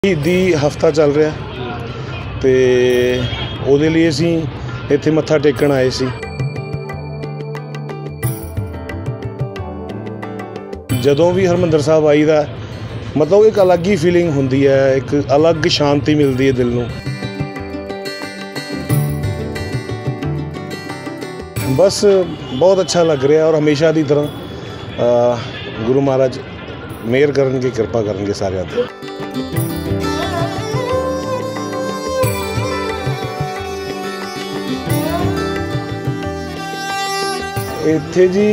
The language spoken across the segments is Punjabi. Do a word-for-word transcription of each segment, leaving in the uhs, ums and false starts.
ਸ਼ਹੀਦੀ ਹਫ਼ਤਾ ਚੱਲ ਰਿਹਾ ਤੇ ਉਹਦੇ ਲਈ ਅਸੀਂ ਇੱਥੇ ਮੱਥਾ ਟੇਕਣ ਆਏ ਸੀ। ਜਦੋਂ ਵੀ ਹਰਿਮੰਦਰ ਸਾਹਿਬ ਆਈਦਾ ਮਤਲਬ ਇੱਕ ਅਲੱਗ ਹੀ ਫੀਲਿੰਗ ਹੁੰਦੀ ਹੈ, ਇੱਕ ਅਲੱਗ ਸ਼ਾਂਤੀ ਮਿਲਦੀ ਹੈ ਦਿਲ ਨੂੰ। ਬਸ ਬਹੁਤ ਅੱਛਾ ਲੱਗ ਰਿਹਾ ਔਰ ਹਮੇਸ਼ਾ ਦੀ ਤਰ੍ਹਾਂ ਗੁਰੂ ਮਹਾਰਾਜ ਮਿਹਰ ਕਰਨਗੇ, ਕਿਰਪਾ ਕਰਨਗੇ ਸਾਰਿਆਂ 'ਤੇ। ਇੱਥੇ ਜੀ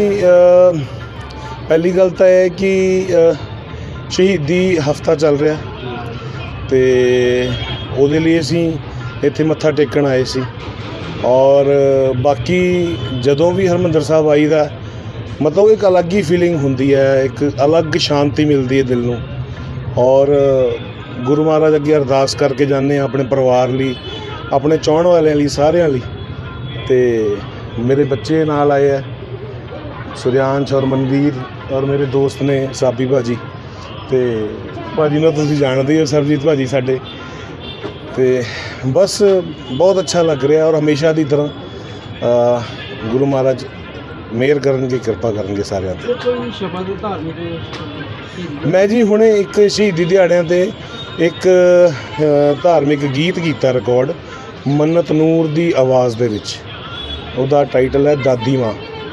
ਪਹਿਲੀ ਗੱਲ ਤਾਂ ਇਹ ਕਿ ਸ਼ਹੀਦੀ ਹਫ਼ਤਾ ਚੱਲ ਰਿਹਾ ਤੇ ਉਹਦੇ ਲਈ ਅਸੀਂ ਇੱਥੇ ਮੱਥਾ ਟੇਕਣ ਆਏ ਸੀ। ਔਰ ਬਾਕੀ ਜਦੋਂ ਵੀ ਹਰਿਮੰਦਰ ਸਾਹਿਬ ਆਈਦਾ ਮਤਲਬ ਇੱਕ ਅਲੱਗ ਹੀ ਫੀਲਿੰਗ ਹੁੰਦੀ ਹੈ, ਇੱਕ ਅਲੱਗ ਸ਼ਾਂਤੀ ਮਿਲਦੀ ਹੈ ਦਿਲ ਨੂੰ। ਔਰ ਗੁਰੂ ਮਹਾਰਾਜ ਅੱਗੇ ਅਰਦਾਸ ਕਰਕੇ ਜਾਂਦੇ ਹਾਂ ਆਪਣੇ ਪਰਿਵਾਰ ਲਈ, ਆਪਣੇ ਚਾਹੁਣ ਵਾਲਿਆਂ ਲਈ, ਸਾਰਿਆਂ ਲਈ। ਅਤੇ ਮੇਰੇ ਬੱਚੇ ਨਾਲ ਆਏ ਹੈ, ਸੁਰਿਆਂਸ਼ ਔਰ ਮਨਵੀਰ, ਔਰ ਮੇਰੇ ਦੋਸਤ ਨੇ ਸਾਬੀ ਭਾਜੀ, ਅਤੇ ਭਾਜੀ ਨੂੰ ਤੁਸੀਂ ਜਾਣਦੇ ਹੋ, ਸਰਬਜੀਤ ਭਾਜੀ ਸਾਡੇ। ਅਤੇ ਬਸ ਬਹੁਤ ਅੱਛਾ ਲੱਗ ਰਿਹਾ ਔਰ ਹਮੇਸ਼ਾ ਦੀ ਤਰ੍ਹਾਂ ਗੁਰੂ ਮਹਾਰਾਜ ਮਿਹਰ ਕਰਨਗੇ, ਕਿਰਪਾ ਕਰਨਗੇ ਸਾਰਿਆਂ 'ਤੇ। ਕੋਈ ਸ਼ਬਦ ਧਾਰਮਿਕ ਮੈਂ ਜੀ ਹੁਣੇ ਇੱਕ ਸ਼ਹੀਦੀ ਦਿਹਾੜਿਆਂ 'ਤੇ ਇੱਕ ਧਾਰਮਿਕ ਗੀਤ ਕੀਤਾ ਰਿਕਾਰਡ, ਮੰਨਤ ਨੂਰ ਦੀ ਆਵਾਜ਼ ਦੇ ਵਿੱਚ। ਉਹਦਾ ਟਾਈਟਲ ਹੈ ਦਾਦੀ ਮਾਂ।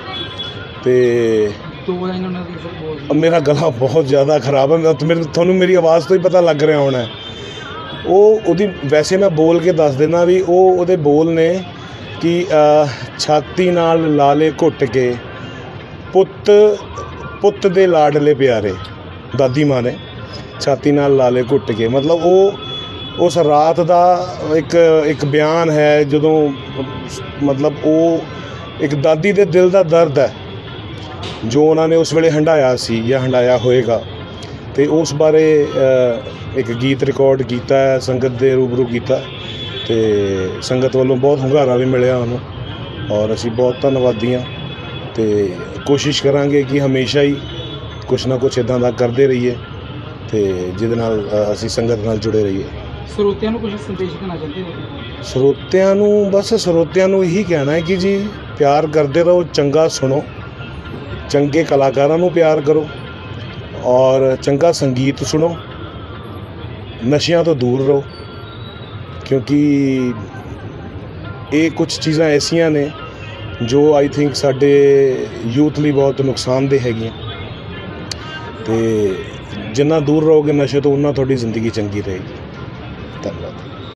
ਅਤੇ ਮੇਰਾ ਗਲਾ ਬਹੁਤ ਜ਼ਿਆਦਾ ਖਰਾਬ ਹੈ, ਮੇਰੇ ਤੁਹਾਨੂੰ ਮੇਰੀ ਆਵਾਜ਼ ਤੋਂ ਹੀ ਪਤਾ ਲੱਗ ਰਿਹਾ ਹੋਣਾ। ਉਹ ਉਹਦੀ ਵੈਸੇ ਮੈਂ ਬੋਲ ਕੇ ਦੱਸ ਦਿੰਦਾ ਵੀ ਉਹ ਉਹਦੇ ਬੋਲ ਨੇ ਕਿ ਛਾਤੀ ਨਾਲ ਲਾਲੇ ਘੁੱਟ ਕੇ ਪੁੱਤ ਪੁੱਤ ਦੇ ਲਾਡਲੇ ਪਿਆਰੇ। ਦਾਦੀ ਮਾਂ ਨੇ ਛਾਤੀ ਨਾਲ ਲਾਲੇ ਘੁੱਟ ਕੇ, ਮਤਲਬ ਉਹ ਉਸ ਰਾਤ ਦਾ ਇੱਕ ਇੱਕ ਬਿਆਨ ਹੈ, ਜਦੋਂ ਮਤਲਬ ਉਹ ਇੱਕ ਦਾਦੀ ਦੇ ਦਿਲ ਦਾ ਦਰਦ ਹੈ ਜੋ ਉਹਨਾਂ ਨੇ ਉਸ ਵੇਲੇ ਹੰਢਾਇਆ ਸੀ ਜਾਂ ਹੰਢਾਇਆ ਹੋਏਗਾ। ਅਤੇ ਉਸ ਬਾਰੇ ਇੱਕ ਗੀਤ ਰਿਕਾਰਡ ਕੀਤਾ ਹੈ, ਸੰਗਤ ਦੇ ਰੂਬਰੂ ਕੀਤਾ, ਅਤੇ ਸੰਗਤ ਵੱਲੋਂ ਬਹੁਤ ਹੁੰਗਾਰਾ ਵੀ ਮਿਲਿਆ ਉਹਨੂੰ, ਔਰ ਅਸੀਂ ਬਹੁਤ ਧੰਨਵਾਦੀ ਹਾਂ। ਅਤੇ ਕੋਸ਼ਿਸ਼ ਕਰਾਂਗੇ ਕਿ ਹਮੇਸ਼ਾ ਹੀ ਕੁਛ ਨਾ ਕੁਛ ਇੱਦਾਂ ਦਾ ਕਰਦੇ ਰਹੀਏ ਅਤੇ ਜਿਹਦੇ ਨਾਲ ਅਸੀਂ ਸੰਗਤ ਨਾਲ ਜੁੜੇ ਰਹੀਏ। ਸਰੋਤਿਆਂ ਨੂੰ ਕੁਝ ਸੰਦੇਸ਼ ਦੇਣਾ ਚਾਹੁੰਦੇ ਹੋ? ਸਰੋਤਿਆਂ ਨੂੰ ਬਸ ਸਰੋਤਿਆਂ ਨੂੰ ਇਹੀ ਕਹਿਣਾ ਹੈ ਕਿ ਜੀ ਪਿਆਰ ਕਰਦੇ ਰਹੋ, ਚੰਗਾ ਸੁਣੋ, ਚੰਗੇ ਕਲਾਕਾਰਾਂ ਨੂੰ ਪਿਆਰ ਕਰੋ ਔਰ ਚੰਗਾ ਸੰਗੀਤ ਸੁਣੋ, ਨਸ਼ਿਆਂ ਤੋਂ ਦੂਰ ਰਹੋ, ਕਿਉਂਕਿ ਇਹ ਕੁਛ ਚੀਜ਼ਾਂ ਐਸੀਆਂ ਨੇ ਜੋ ਆਈ ਥਿੰਕ ਸਾਡੇ ਯੂਥ ਲਈ ਬਹੁਤ ਨੁਕਸਾਨਦੇਹ ਹੈਗੀਆਂ। ਅਤੇ ਜਿੰਨਾ ਦੂਰ ਰਹੋਗੇ ਨਸ਼ੇ ਤੋਂ, ਉਨਾ ਤੁਹਾਡੀ ਜ਼ਿੰਦਗੀ ਚੰਗੀ ਰਹੇਗੀ। ਧੰਨਵਾਦ।